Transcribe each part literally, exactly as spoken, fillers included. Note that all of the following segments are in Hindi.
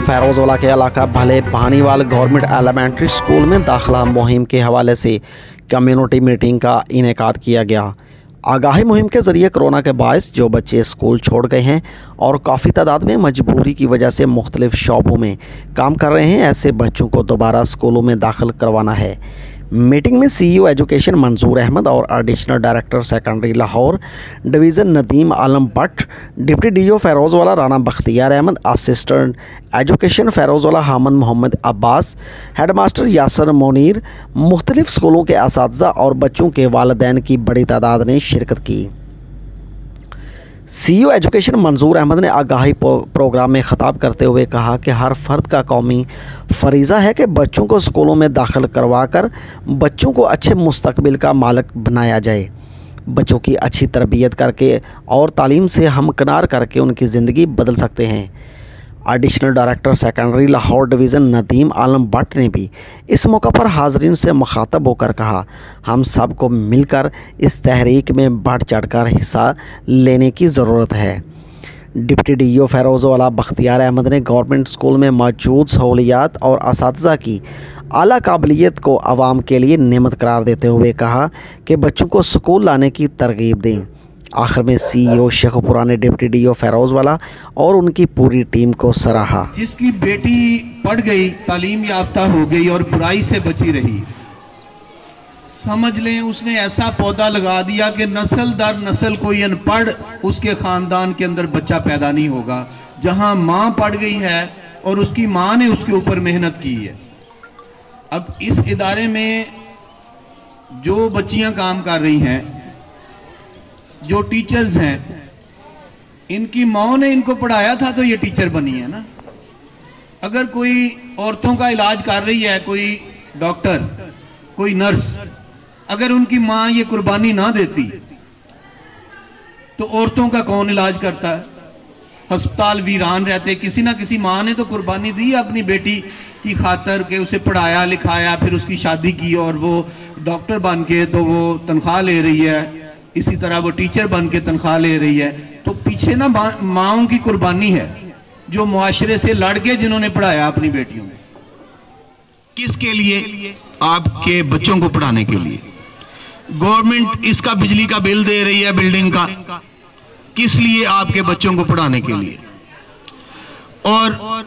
फैरोज़वाला के इलाका भले बहानीवाल गवर्नमेंट एलिमेंट्री स्कूल में दाखिला मुहिम के हवाले से कम्युनिटी मीटिंग का इनेकाद किया गया। आगाही मुहिम के ज़रिए कोरोना के बायस जो बच्चे स्कूल छोड़ गए हैं और काफ़ी तादाद में मजबूरी की वजह से मुख्तलिफ शोबों में काम कर रहे हैं, ऐसे बच्चों को दोबारा स्कूलों में दाखिल करवाना है। मीटिंग में सीईओ एजुकेशन मंजूर अहमद और additional director secondary Lahore division Nadeem Alam Bhatt, deputy DO Ferozewala Rana Bakhtiar Ahmad, assistant education Ferozewala Hamad Mohammad Abbas, headmaster Yasir Munir, मुख्तलिफ स्कूलों के असातिज़ा और बच्चों के वालिदैन की बड़ी तादाद ने शिरकत की। सीईओ एजुकेशन मंजूर अहमद ने आगाही प्रोग्राम में ख़िताब करते हुए कहा कि हर फ़र्द का कौमी फ़रीज़ा है कि बच्चों को स्कूलों में दाखिल करवा कर बच्चों को अच्छे मुस्तकबिल का मालिक बनाया जाए। बच्चों की अच्छी तरबियत करके और तालीम से हमकिनार करके उनकी ज़िंदगी बदल सकते हैं। Additional director secondary Lahore division Nadeem Alam Bhatt ने भी इस मौका पर हाज़रीन से मुखातब होकर कहा, हम सब को मिलकर इस तहरीक में बढ़ चढ़कर हिस्सा लेने की ज़रूरत है। डिप्टी डीओ फैरोज़वाला बख्तियार अहमद ने गवर्नमेंट स्कूल में मौजूद सहूलियात और असातिज़ा की आला काबिलियत को आवाम के लिए नेमत करार देते हुए कहा कि बच्चों को स्कूल लाने की तरगीब दें। आखिर में सीईओ शेखपुरा ने डिप्टी डीओ फैरोज़वाला और उनकी पूरी टीम को सराहा। जिसकी बेटी पढ़ गई, तालीम याफ्ता हो गई और बुराई से बची रही, समझ लें उसने ऐसा पौधा लगा दिया कि नस्ल दर नस्ल कोई अनपढ़ उसके ख़ानदान के अंदर बच्चा पैदा नहीं होगा। जहां माँ पढ़ गई है और उसकी माँ ने उसके ऊपर मेहनत की है। अब इस इदारे में जो बच्चियां काम कर रही हैं, जो टीचर्स हैं, इनकी माँ ने इनको पढ़ाया था तो ये टीचर बनी है ना। अगर कोई औरतों का इलाज कर रही है, कोई डॉक्टर, कोई नर्स, अगर उनकी माँ ये कुर्बानी ना देती तो औरतों का कौन इलाज करता है? अस्पताल वीरान रहते। किसी ना किसी माँ ने तो कुर्बानी दी अपनी बेटी की खातर के उसे पढ़ाया लिखाया, फिर उसकी शादी की और वो डॉक्टर बन के तो वो तनख्वाह ले रही है, इसी तरह वो टीचर बन के तनख्वाह ले रही है। तो पीछे ना माओं की कुर्बानी है जो मुआशरे से लड़ के जिन्होंने पढ़ाया अपनी बेटियों में। किसके लिए? आपके बच्चों को पढ़ाने के लिए। गवर्नमेंट इसका बिजली का बिल दे रही है, बिल्डिंग का, किस लिए? आपके बच्चों को पढ़ाने के लिए। और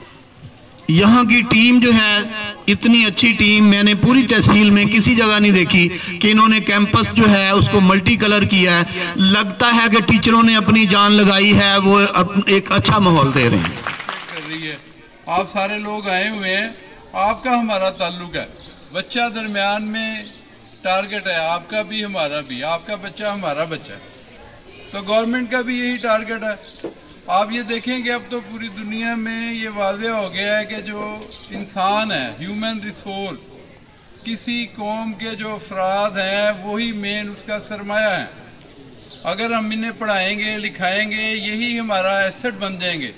यहाँ की टीम जो है, इतनी अच्छी टीम मैंने पूरी तहसील में किसी जगह नहीं देखी कि इन्होंने कैंपस जो है उसको मल्टी कलर किया है। लगता है कि टीचरों ने अपनी जान लगाई है, वो एक अच्छा माहौल दे रहे हैं। कर रही है। आप सारे लोग आए हुए हैं, आपका हमारा ताल्लुक है। बच्चा दरमियान में टारगेट है, आपका भी हमारा भी, आपका बच्चा हमारा बच्चा है, तो गवर्नमेंट का भी यही टारगेट है। आप ये देखेंगे अब तो पूरी दुनिया में ये वाज़ेह हो गया है कि जो इंसान है, ह्यूमन रिसोर्स, किसी कौम के जो अफराद हैं वही मेन उसका सरमाया है। अगर हम इन्हें पढ़ाएंगे लिखाएंगे, यही हमारा एसेट बन जाएंगे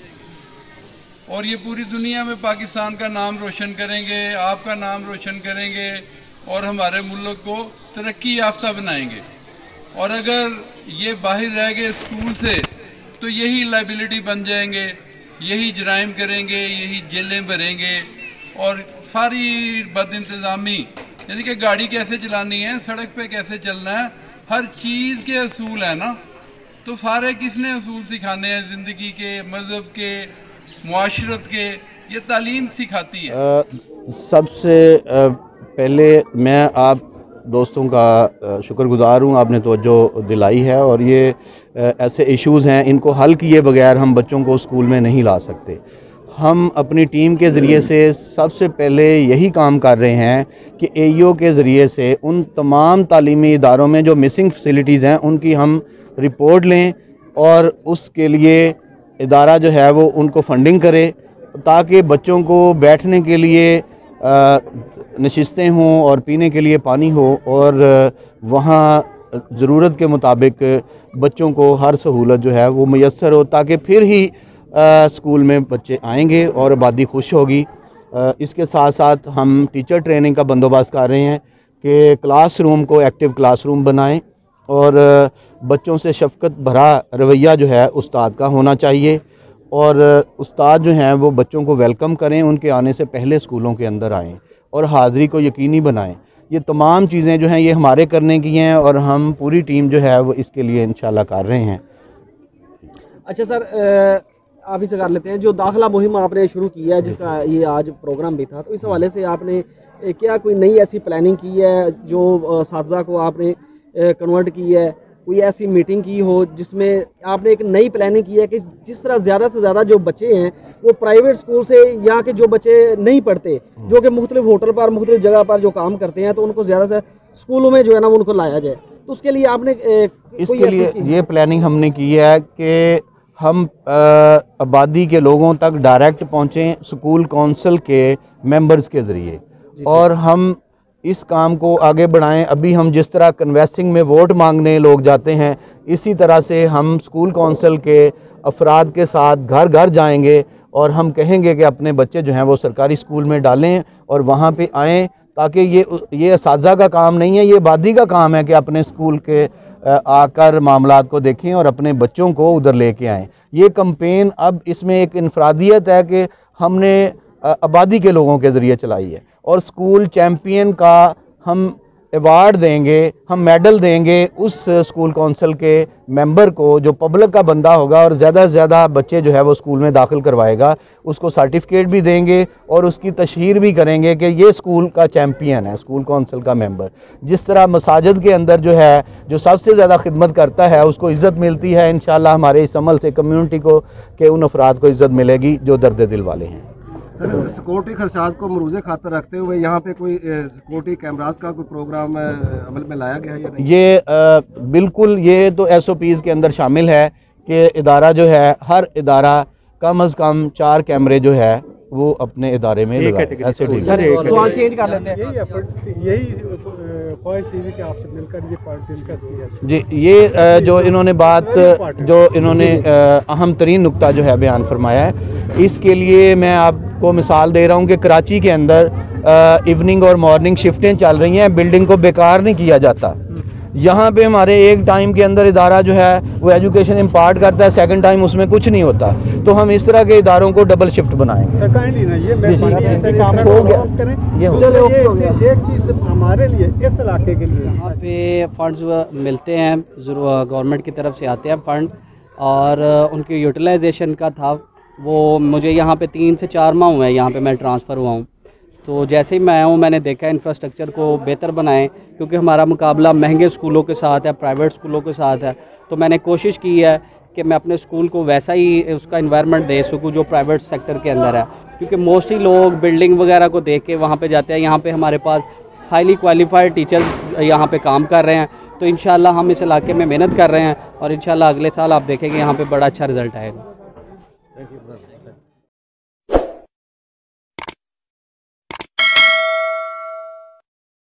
और ये पूरी दुनिया में पाकिस्तान का नाम रोशन करेंगे, आपका नाम रोशन करेंगे और हमारे मुल्क को तरक्की याफ्ता बनाएंगे। और अगर ये बाहर रह गए स्कूल से तो यही लाइबिलिटी बन जाएंगे, यही जराइम करेंगे, यही जेलें भरेंगे और सारी बद इंतज़ामी, यानी कि गाड़ी कैसे चलानी है, सड़क पे कैसे चलना है, हर चीज़ के असूल है ना। तो सारे किसने असूल सिखाने हैं? ज़िंदगी के, मज़हब के, मुआशरत के, ये तालीम सिखाती है। आ, सबसे आ, पहले मैं आप दोस्तों का शुक्रगुजार हूँ, आपने तवज्जो दिलाई है। और ये ऐसे इश्यूज़ हैं, इनको हल किए बगैर हम बच्चों को स्कूल में नहीं ला सकते। हम अपनी टीम के ज़रिए से सबसे पहले यही काम कर रहे हैं कि एईओ के ज़रिए से उन तमाम तालीमी इदारों में जो मिसिंग फैसिलिटीज़ हैं उनकी हम रिपोर्ट लें और उसके लिए इदारा जो है वो उनको फंडिंग करे, ताकि बच्चों को बैठने के लिए नशिस्तें हों और पीने के लिए पानी हो और वहाँ ज़रूरत के मुताबिक बच्चों को हर सहूलत जो है वो मैसर हो, ताकि फिर ही आ, स्कूल में बच्चे आएंगे और आबादी खुश होगी। आ, इसके साथ साथ हम टीचर ट्रेनिंग का बंदोबस्त कर रहे हैं कि क्लासरूम को एक्टिव क्लासरूम बनाएं और बच्चों से शफ़क़त भरा रवैया जो है उस्ताद का होना चाहिए और उस्ताद जो हैं वो बच्चों को वेलकम करें, उनके आने से पहले स्कूलों के अंदर आएँ और हाज़िरी को यकीनी बनाएं। ये तमाम चीज़ें जो हैं ये हमारे करने की हैं और हम पूरी टीम जो है वो इसके लिए इंशाल्लाह कर रहे हैं। अच्छा सर, आप इसे कर लेते हैं, जो दाखिला मुहिम आपने शुरू की है जिसका ये आज प्रोग्राम भी था, तो इस हवाले से आपने क्या कोई नई ऐसी प्लानिंग की है जो साथीज़ा को आपने कन्वर्ट की है, कोई ऐसी मीटिंग की हो जिसमें आपने एक नई प्लानिंग की है कि जिस तरह ज़्यादा से ज़्यादा जो बच्चे हैं वो प्राइवेट स्कूल से, यहाँ के जो बच्चे नहीं पढ़ते, जो कि मुख्तलिफ होटल पर मुख्तलिफ जगह पर जो काम करते हैं, तो उनको ज़्यादा से स्कूलों में जो है ना उनको लाया जाए, तो उसके लिए आपने ए, इसके लिए ये प्लानिंग हमने की है कि हम आबादी के लोगों तक डायरेक्ट पहुँचें स्कूल कौंसिल के मेंबर्स के ज़रिए, और हम इस काम को आगे बढ़ाएं। अभी हम जिस तरह कन्वेस्टिंग में वोट मांगने लोग जाते हैं, इसी तरह से हम स्कूल कौंसिल के अफराद के साथ घर घर जाएंगे और हम कहेंगे कि अपने बच्चे जो हैं वो सरकारी स्कूल में डालें और वहाँ पे आएँ, ताकि ये ये असातिज़ा का काम नहीं है, ये आबादी का काम है कि अपने स्कूल के आकर मामलात को देखें और अपने बच्चों को उधर लेके आएँ। ये कैंपेन अब इसमें एक इनफरादियत है कि हमने आबादी के लोगों के ज़रिए चलाई है, और स्कूल चैम्पियन का हम अवार्ड देंगे, हम मेडल देंगे उस स्कूल कौंसिल के मेंबर को जो पब्लिक का बंदा होगा और ज़्यादा से ज़्यादा बच्चे जो है वो स्कूल में दाखिल करवाएगा, उसको सर्टिफिकेट भी देंगे और उसकी तशहीर भी करेंगे कि ये स्कूल का चैम्पियन है, स्कूल कौंसिल का मेंबर। जिस तरह मसाजिद के अंदर जो है जो सबसे ज़्यादा खिदमत करता है उसको इज़्ज़त मिलती है, इंशाअल्लाह हमारे इस अमल से कम्यूनिटी को के उन अफराद को इज़्ज़त मिलेगी जो दर्द दिल वाले हैं। सर, सिक्योरिटी खर्चात को मरूज़े खातर रखते हुए यहाँ पे कोई सिक्योरिटी कैमरास का कोई प्रोग्राम अमल में लाया गया है या नहीं? ये आ, बिल्कुल, ये तो एस ओ पीज़ के अंदर शामिल है कि इदारा जो है, हर इदारा कम अज़ कम चार कैमरे जो है वो अपने इदारे में लगाए। ऐसे ठीक है, सवाल चेंज कर लेते हैं। जी, ये जो इन्होंने बात जो इन्होंने अहम तरीन नुक्ता जो है बयान फरमाया है, इसके लिए मैं आपको मिसाल दे रहा हूँ कि कराची के अंदर इवनिंग और मॉर्निंग शिफ्टें चल रही हैं, बिल्डिंग को बेकार नहीं किया जाता। यहाँ पे हमारे एक टाइम के अंदर इदारा जो है वो एजुकेशन इम्पार्ट करता है, सेकंड टाइम उसमें कुछ नहीं होता, तो हम इस तरह के इदारों को डबल शिफ्ट बनाएंगे। एक चीज़ हमारे लिए, इस इलाके के लिए यहाँ पे फंड्स मिलते हैं, गवर्नमेंट की तरफ से आते हैं फंड, और उनकी यूटिलाइजेशन का था वो, मुझे यहाँ पे तीन से चार माह हुए हैं यहाँ पे मैं ट्रांसफ़र हुआ हूँ। तो जैसे ही मैं आया हूँ मैंने देखा इंफ्रास्ट्रक्चर को बेहतर बनाएं, क्योंकि हमारा मुकाबला महंगे स्कूलों के साथ है, प्राइवेट स्कूलों के साथ है। तो मैंने कोशिश की है कि मैं अपने स्कूल को वैसा ही उसका इन्वायरमेंट दे सकूँ जो प्राइवेट सेक्टर के अंदर है, क्योंकि मोस्टली लोग बिल्डिंग वगैरह को देख के वहाँ पे जाते हैं। यहाँ पे हमारे पास हाईली क्वालिफाइड टीचर्स यहाँ पे काम कर रहे हैं, तो इंशाल्लाह हम इस इलाके में मेहनत कर रहे हैं और इंशाल्लाह अगले साल आप देखेंगे यहाँ पे बड़ा अच्छा रिजल्ट आएगा।